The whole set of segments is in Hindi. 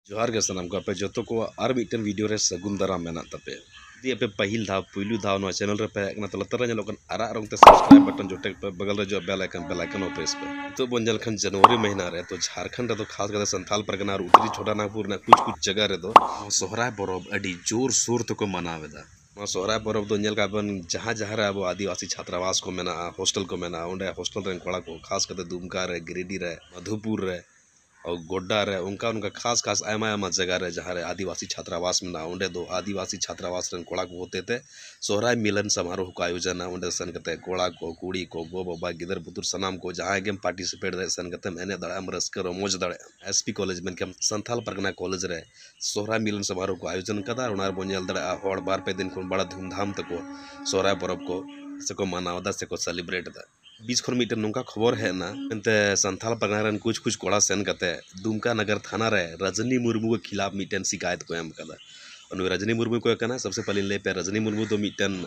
जोहार के सनम को आपे जो को और मिटन वीडियो रे सगुन दाराम मेना तपे दी आपे पहिल धाव पुइलु धाव नो चैनल रे पे एकना तो लतर लोकन आरा रंग ते सब्सक्राइब बटन जो टेक पे बगल रे जो बेल आइकन प्रेस पे तो बंजल खन जनवरी महीना रे तो झारखंड रे तो खास कर संथाल परगना और उत्तरी छोटा नागपुर ना कुछ जगह रे तो सोहराय परब अडी जोर शोर तो को मनावेदा सोहराय परब तो नेल का बन जहां जहां रे अब आदिवासी छात्रावास को मेना हॉस्टल को मेना ओंडे हॉस्टल रे कोड़ा को खास कर दुमका रे गिरिडीह रे मधुपुर रे और गोड्डा रे उनका उनका खास खास आयमा आयमा जगह रे जहाँ रे आदिवासी छात्रावास में ना उंडे दो आदिवासी छात्रावास रन कोड़ा को होते थे सोहराय मिलन समारोह का आयोजन ना उंडे सन कते कोड़ा को कुड़ी को गो बाबा गिदर बुतुर सनाम को जहाँ गेम पार्टिसिपेट रे सन कते मैंने दड़ा रस्कर मोज दड़े एसपी कॉलेज में के संथाल परगना कॉलेज रे सोहराय मिलन समारोह को आयोजन कदा उनार बोनियल दड़ा और बार पे दिन को बड़ा धूमधाम तको सोहराय पर्व को से को मनावदा से को सेलिब्रेट दा बीच खन मिटन नौका खबर है ना एंते संथाल परगना कुछ कोड़ा सेन कते दुमका नगर थाना रे रजनी मुर्मू के खिलाफ मिटन शिकायत को एम कदा रजनी मुर्मू को कना सबसे पहले ले पे रजनी मुर्मू तो मिटन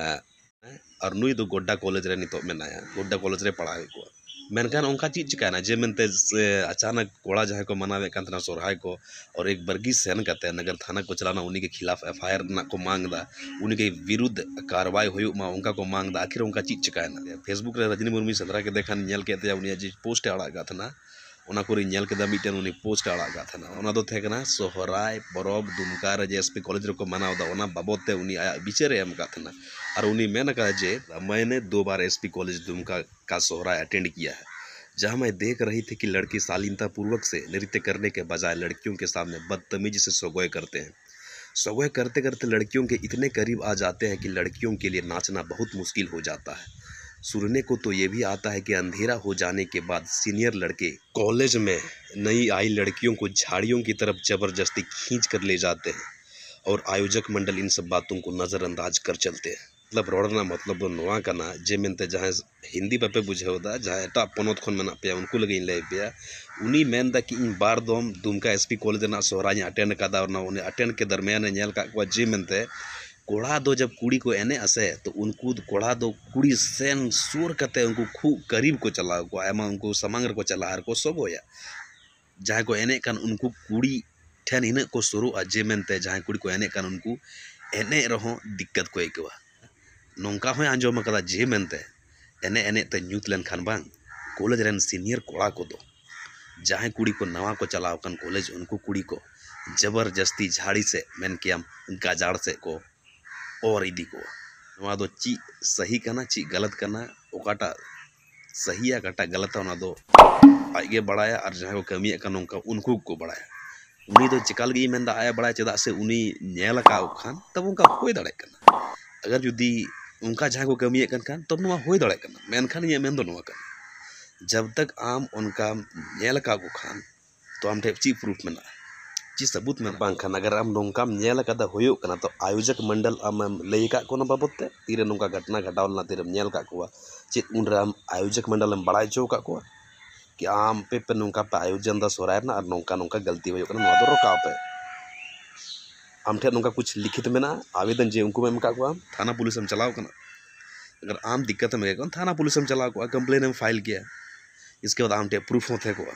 और नुई दो गोड्डा कॉलेज रे नितो मेनाया गोड्डा कॉलेज रे पढ़ावे को मेनखान उनका चीज चिकाना जे मेनते अचानक कोड़ा जहाँ को मनावे कांतना सोरहाय को और एक बर्गी सेन करते नगर थाना को चलाना उन्हीं के खिलाफ एफआईआर ना को मांगदा उन्हीं के विरुद्ध कार्रवाई हुई मा उनका को मांगदा आखिर उनका चीज चिकाना फेसबुक रे रजनी मुर्मू सदरा के देखा नेल के ते उन्हीं जी पोस्ट आड़ा था उना को नेल के मिटन उन्हीं पोस्ट आड़ा था उना दो थे कना सोहराय परब दुमका रे जे एसपी कॉलेज रे को मनावदा उना बाबत ते उन्हीं आया विचार एम का था और उन्हीं मेन कहा जे मैंने 2 बार एसपी कॉलेज दुमका का सोहराय अटेंड किया है जहां मैं देख रही थी कि लड़की शालीनता पूर्वक से नृत्य करने के बजाय लड़कियों के सामने बदतमीजी से सगोए करते हैं। सगोए करते करते लड़कियों के इतने करीब आ जाते हैं कि लड़कियों के लिए नाचना बहुत मुश्किल हो जाता है। सुनने को तो ये भी आता है कि अंधेरा हो जाने के बाद सीनियर लड़के कॉलेज में नई आई लड़कियों को झाड़ियों की तरफ जबरदस्ती खींच कर ले जाते हैं और आयोजक मंडल इन सब बातों को नज़रअंदाज कर चलते हैं। मतलब रोडना मतलब नोआ कना जे मेनते जहाँ हिंदी बापे बुझेवदा जहाँ एटा पोनोत खन मेना पे उनको लगे इन ले पे उनी मेन दा कि इन बार दोम दुमका एसपी कॉलेज ना सोहराय अटेंड कदा और ना उन्हें अटेंड के दरमियान नेल का को जे मेनते कोड़ा दो जब कुड़ी को एने असे तो उनको कोड़ा दो कुड़ी सेन सुर कते उनको खूब करीब को चला को आयमा उनको समांगर को चला हर को सोगोया जहाँ को एने कन उनको कुड़ी ठेन इन को सुरु जे मेनते जहाँ कुड़ी को एने कन उनको एने रहो दिक्कत को एकवा नौका हो आंजोम कदा जे मेनते एने एने ते न्यूत लेन खान बांग कॉलेज रेन सीनियर कोड़ा को दो जहाँ कुड़ी को नवा को चलाव कन कॉलेज उनको कुड़ी को जबरदस्ती झाड़ी से मेन कियाम गाजाड़ से को और इदी को नवा दो ची सही करना ची गलत करना ओकाटा सही या काटा गलत है दो आगे बढ़ाया और जहाँ को कमी का नौका उनको को बढ़ाया उन्हीं तो चिकाल गई मेन आया बढ़ाया चदा से उन्हीं नेल का खान तब उनका होय दड़े करना अगर जुदी उनका जहाँ को कमी खान तब नुआ होय दड़े करना मेनखान ये मेन दो नुआ करना जब तक आम उनका नेल का को खान तो आम ठे ची प्रूफ में ची सबूत में बांग खान अगर आम नौका नेल कदा होयो करना तो आयोजक मंडल आम लई का को बाबत ते तीरे नौका घटना घटावलना तीरे नेल का को चेत उन आम आयोजक मंडल में बड़ाई चो का को कि आम पे नौका पे आयोजन दा सोहराय ना और नौका नौका गलती होयो करना नवा दो रोका पे आम ठे नौका कुछ लिखित में ना आवेदन जे उनको में का को थाना पुलिस में चलाओ करना अगर आम दिक्कत में गए थाना पुलिस में चला को कंप्लेन में फाइल किया इसके बाद आम टे प्रूफ होते को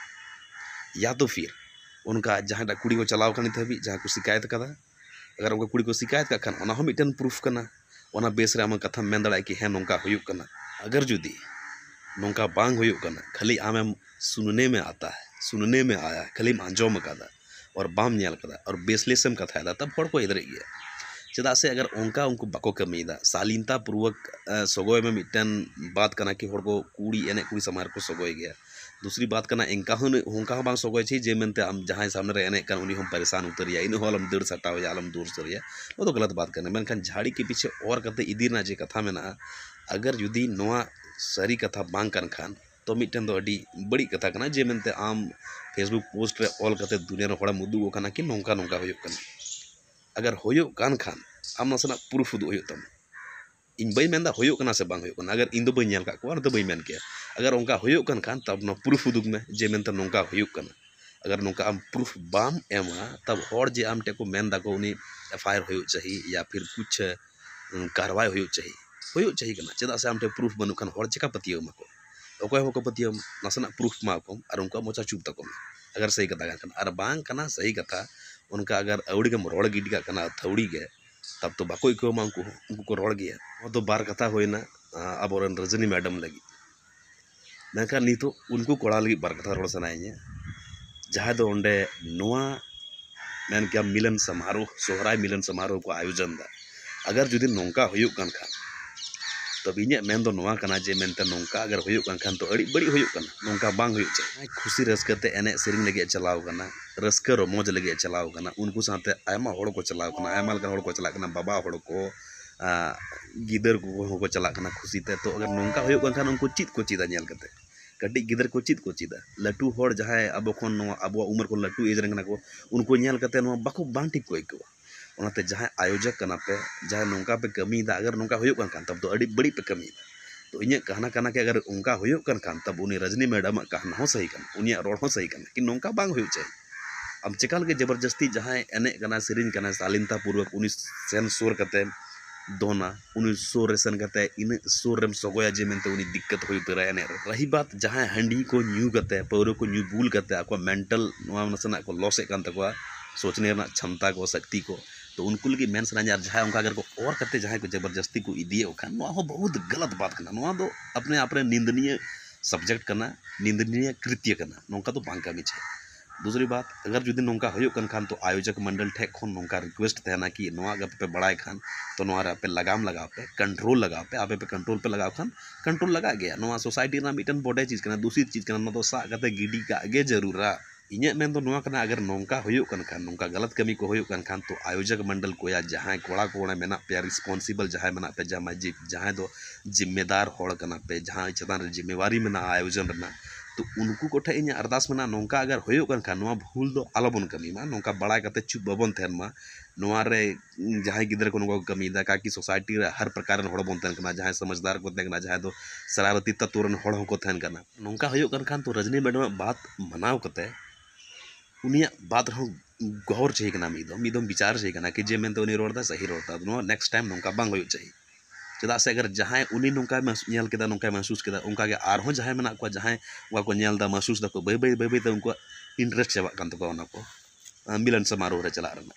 या तो फिर उनका जहाँ कुड़ी को चलाव खानी थे जहाँ को शिकायत कदा अगर उनका कुड़ी को शिकायत का खान उना मिटन प्रूफ करना उना बेस रे आम कथा मेन दड़ा कि हाँ नौका हुयुक करना अगर जुदी नौका बांग हुयुक करना खाली आम सुनने में आता है सुनने में आया खाली आंजोम कदा और बाम नेल कदा और बेसलेसम कथा तब हड़ को इधर गया चदा से अगर उनका उनको बाको कमीदा शालीनता पूर्वक सगोय में मिटन बात करना कि हड़ को कुड़ी एने कुड़ी समार को सगोय गया दूसरी बात करना इनका उनका बांग सगोय छी जे मेनते हम जहाँ सामने रे एने कन उन्हीं हम परेशान उतरिया इन होलम दड़ सटाव या आलम दूर सरिया वो तो गलत बात करना मेनखान झाड़ी के पीछे और कते इदीना जे कथा में ना अगर जुदी नोआ सरी कथा बांग कन खान तो मिटन दो अडी बड़ी कथा करना जे मेनते आम फेसबुक पोस्ट रे ऑल कते दुनिया रे हड़ा मुदु कना कि नौका नौका होयो कना अगर होयो कान खान आम नासना प्रूफ उदु होयो तम इन बई मेनदा होयो कना से बांग होयो कना अगर इन दो बई नेल का को तो बई मेन के अगर उनका होयो कान तब ना प्रूफ उदुग में जे मेनता नौका होयो कना अगर नौका आम प्रूफ बाम एमा तब हर जे आम टेको मेन दा को उनी एफआईआर होयो चाहिए या फिर कुछ कार्रवाई होयो चाहिए कना चदा से आम टे प्रूफ बनु खान हर चेका पतियो मको ओकय होको पतियो नासना प्रूफ मा को और उनका मोचा चुप तको अगर सही कथा कन और बांग कना सही कथा उनका अगर अवड़ी के रोड़ गिडी का कना थौड़ी के तब तो बाको इको उनको को रोड़ गया वो तो बार कथा होइना अब रजनी मैडम लगी मेनका नितो उनको कोड़ा लगी बार कथा रोड़ सनाइए जहाँ दो ओंडे नोआ मैन क्या मिलन समारोह सोहराय मिलन समारोह को आयोजन दा अगर जुदी नोंका हुयुक कन खान तब इन्हें मेन दो नोआ कना जे मेनते नोंका अगर हुयुक कन खान तो अड़ी बड़ी हुयुक कना नोंका बांग हुयुक चे खुशी रस्कते एने सेरिंग लगे चलाव कना रस्कर और मौज लगे चलाव कना उनको साथे आयमा होड़ को चलाव कना आयमा लगा होड़ को चला कना बाबा होड़ को गिदर को चला कना खुशी ते तो अगर नोंका हुयुक कन खान उनको चित को चिदा नेल कते कटी गिदर को चित को चिदा लटू होड़ जहां अब खन अब उम्र को लटू एज रंगना को उनको नेल कते नो बाको बांग ठीक को इको ओनाते जहां आयोजक कना पे जहां नोंका पे कमी दा अगर नोंका हुयुक कन तब तो अड़ी बड़ी पे कमी दा तो इन्हें कहना कहना के अगर उनका हुयुक कन तब उन्हें रजनी मैडम कहना हो सही कन उन्हें रोड हो सही कन कि नोंका बांग हुयुक चे अब चिकाल के जबरदस्ती जहां एने कना सिरिन कना शालीनता पूर्वक उनी सेन सुर कते दोना उनी सुर रेसन कते इन सुर रेम सगोया जे मेनते उनी दिक्कत हुई तरा एने रही बात जहां हंडी को न्यू कते पौरो को न्यू बुल कते आको मेंटल नोआ नसना को लॉस कन तकवा सोचने ना क्षमता को शक्ति को तो उनको लगी मेन सना जहां उनका अगर को और करते जहां को जबरदस्ती को इदिए खान नोआ हो बहुत गलत बात करना नोआ दो अपने अपने निंदनीय सब्जेक्ट करना निंदनीय कृत्य करना नोंका तो बांग कमी छे दूसरी बात अगर जुदी नोंका हुयुक कन खान तो आयोजक मंडल ठेक खन नोंका रिक्वेस्ट तहना कि नोआ अगर पे बड़ाई खान तो नोआ पे लगाम लगाओ पे कंट्रोल लगाओ पे आपे पे कंट्रोल पे लगाओ खान कंट्रोल लगा गया नोआ सोसाइटी ना मिटन बड़े चीज करना दूसरी चीज करना तो सा कते गिडी का आगे जरूरा इन्हें मेन तो नोआ करना अगर नोंका हुयुक कन खान नोंका गलत कमी को हुयुक कन खान तो आयोजक मंडल को या जहां कोड़ा कोड़ा मेना पे रिस्पांसिबल जहां मेना पे जहां दो जिम्मेदार होड़ कना पे जहां चतान जिम्मेवारी मेना आयोजन रना तो उनको कोठे इन अरदास में नौका अगर हुयुक कन खान नोआ भूल दो आलोबन कमी मा नौका बड़ा कते चुप बबन थेन मा नोआ रे जहां गिदर को नको कमी दा का कि सोसाइटी रे हर प्रकार होड़ बन थेन कना जहां समझदार को थेन कना जहां दो शरारती तत्वरन होड़ को थेन कना नौका हुयुक कन खान तो रजनी मैडम बात मनाव कते उनिया बात रहो गौर चाहिए कना मीदम विचार चाहिए कना कि जे मेनते उनी रोड़दा सही रोड़दा नो नेक्स्ट टाइम नौका बांग हुयुक चाहिए चेदा से अगर जहां उनी नौका नेल केदा नौका महसूस केदा उनका के आर हो जहां मेना को जहां वा को नेल दा महसूस दा को बे बे बे बे उनको इंटरेस्ट चाबा कान तो ओना को मिलन समारोह रे चला रना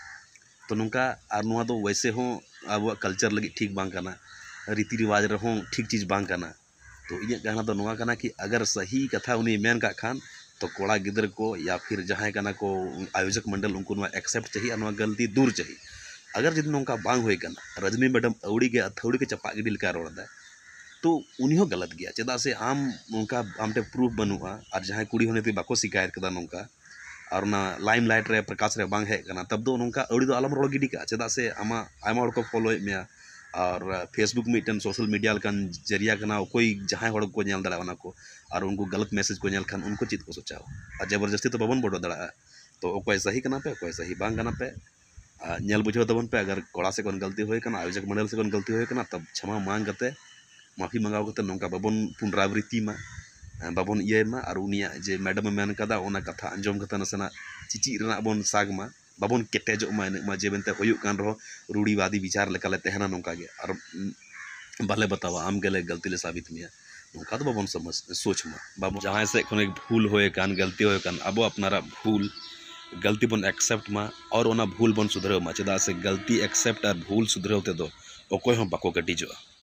तो नौका आर नोआ दो वैसे हो अब कल्चर लगी ठीक बांग कना रीति रिवाज रे हो ठीक चीज बांग कना तो इया कहना तो नोआ कना कि अगर सही कथा उनी मेन का खान तो कोड़ा गिदर को या फिर जहां कना को आयोजक मंडल उनको नोआ एक्सेप्ट चाहिए नोआ गलती दूर चाहिए अगर जब नौका बांग हुई कना रजनी मैडम अवड़ी के अथौड़ी के चपा गिडी लेका रोड़ा तो उन्हीं हो गलत गया चेदा से आम उनका आमटे प्रूफ बनुआ और जहां कुड़ी होने ते बाको शिकायत कदा नौका और ना लाइम लाइट रे प्रकाश रे बांग है कना तब दो नौका अवड़ी दो आलम रोड़ गिडी का चेदा से आमा आयमा हड़ को फॉलो में और फेसबुक मिटन सोशल मीडिया लकन जरिया कना कोई जहां हड़ को नेल दड़ा को और उनको गलत मैसेज को नेल खान उनको चित को सोचाओ और जबरदस्ती तो बाबन बड़ो दड़ा तो कोई सही कना पे कोई सही बांग कना पे नेल बुझाव तबन पे अगर कोड़ा से कोन गलती होय कना आयोजक मंडल से कोन गलती होय कना तब क्षमा मांग कते माफी मंगाव कते नौका बाबन पुनरावृत्ति मा बाबन ये मा और उनिया जे मैडम मेन कदा ओना कथा अंजम कते नसना चिची रना बन साग मा बाबन केटेजो मा जे बेनते होयुक कान रहो रूढ़ीवादी विचार लेकाले तहना नौका गे और बाले बतावा आम गेले गलती ले साबित मिया नौका तो बाबन समझ सोच मा बाबू जहां से कोन एक भूल होय कान गलती होय कान अब अपनारा भूल गलती बन एक्सेप्ट मा और ओना भूल बन सुधरे मा चेदा से गलती एक्सेप्ट और भूल सुधरे होते दो ओकोय हम बाको कटी जो।